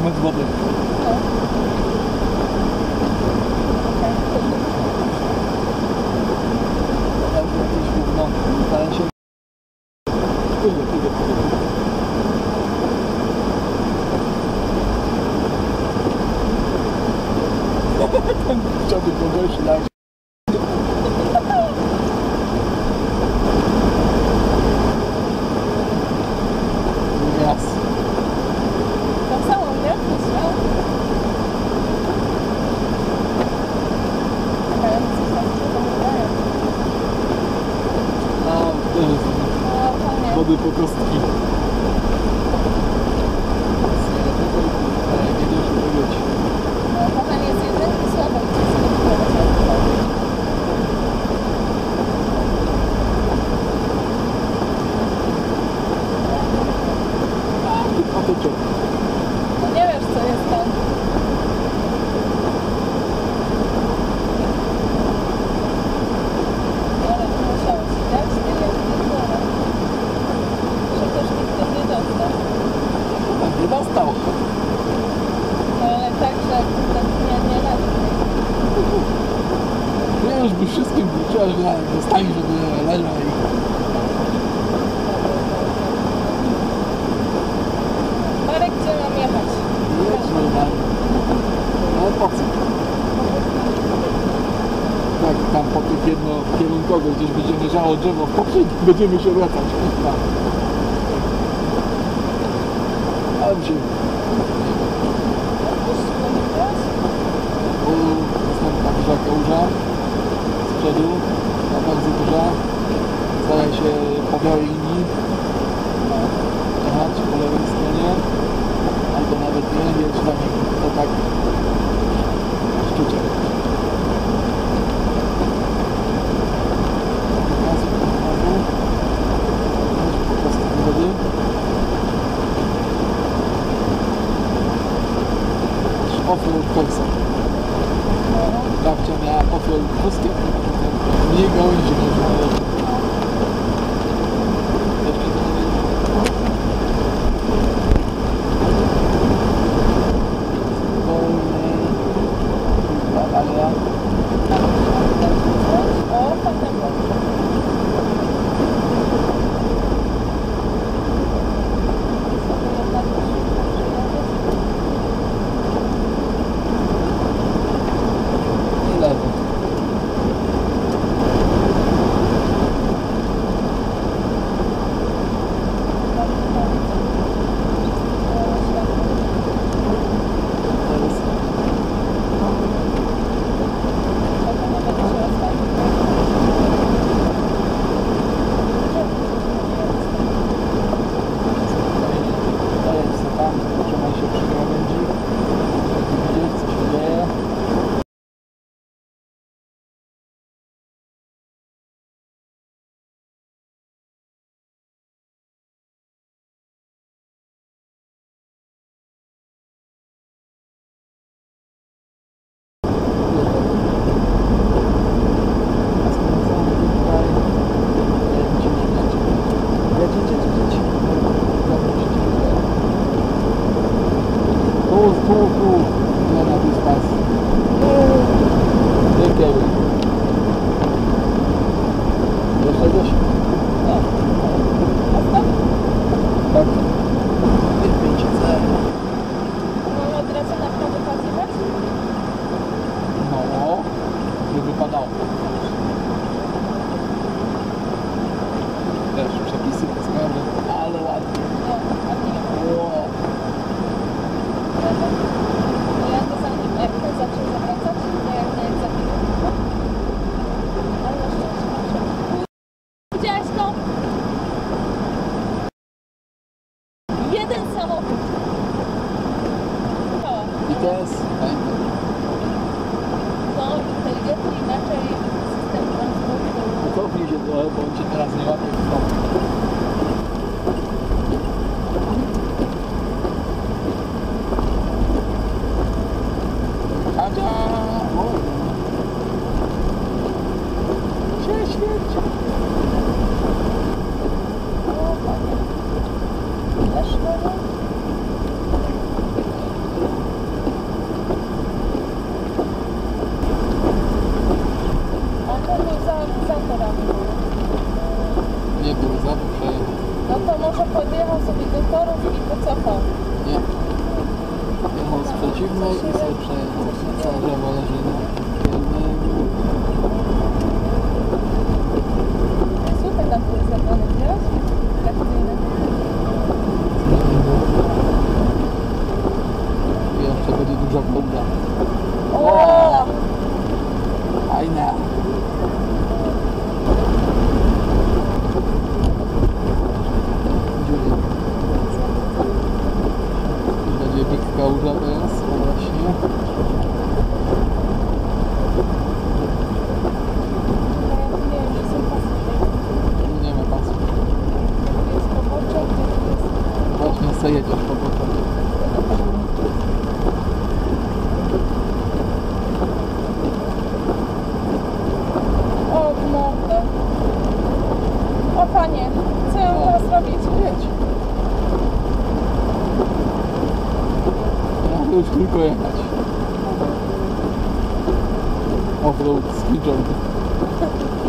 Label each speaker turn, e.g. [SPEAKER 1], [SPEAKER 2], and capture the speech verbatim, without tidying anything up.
[SPEAKER 1] jest metr wody.
[SPEAKER 2] No.
[SPEAKER 1] Dobrze, jakieś gówno. Ale się... Pójdę, pójdę, pójdę. Ten chciałby kogoś dać. Raz.
[SPEAKER 2] Tak samo, nie? Myślał. Czekaj, oni coś tam się zamykają.
[SPEAKER 1] A, też jest
[SPEAKER 2] No, to nie.
[SPEAKER 1] wody po kostki. Nie wiem, co powiedzieć.
[SPEAKER 2] No, kochanie jest jedynki słabo, gdzie sobie wybrać.
[SPEAKER 1] A to co?
[SPEAKER 2] No nie wiesz, co jest tam. Ale musiałeś dać tyle, tyle. Że też nikt tym nie dostał.
[SPEAKER 1] Nie dostał.
[SPEAKER 2] No ale tak, że ten nie, nie leży.
[SPEAKER 1] Nie, już by wszystkim wróciła, że dostali, żeby leżał i...
[SPEAKER 2] Marek, gdzie mam jechać?
[SPEAKER 1] Jedź normalnie. Ale po co? Tak, tam po tych jednokierunkowych gdzieś będzie leżało drzewo w poprzek, będziemy się wracać. Ale mi się... Tu następna duża kałuża z przodu, ta bardzo duża. Staraj się po białej linii jechać po lewej stronie, albo nawet nie, jedź tam to tak szczucie. Gazu, gazu. Jedź po prostu do wody. Offroad Corsa. Babcia miała offroad wózkiem, mniej gałęzi może należy.
[SPEAKER 2] O, potem
[SPEAKER 1] Lewo. przeciwnej i sobie przejechać. Całe drzewo leży na tylnym.
[SPEAKER 2] Super tam były zrobione, wiesz? Trakcyjne.
[SPEAKER 1] I jeszcze będzie duża woda.
[SPEAKER 2] O!
[SPEAKER 1] Fajna. Dziury. Tu będzie big kałuża teraz, o właśnie.
[SPEAKER 2] Nie wiem, że są pasy tutaj.
[SPEAKER 1] Nie ma pasu.
[SPEAKER 2] Tu jest pobocze, tu jest...
[SPEAKER 1] Właśnie sobie jedziesz po prostu.
[SPEAKER 2] O, w mordę. O panie, co ja mam teraz robić?
[SPEAKER 1] Jedź. Ja to już tylko jechać. Offroad ski jump.